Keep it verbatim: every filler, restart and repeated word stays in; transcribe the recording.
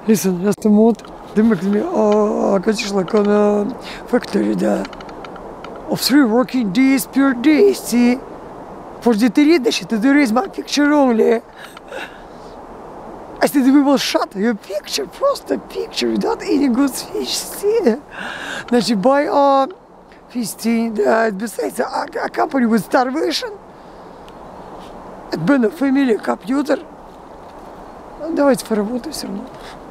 Listen, just a moment. Demek ki arkadaşlar kana factory'de of three working days per day. See, for the three days to raise my picture only. I said we will shut your picture, просто picture without any good fish. See, значит, by uh, fifteen, uh, besides a, a company with starvation, это был family computer. Давайте поработаем все равно.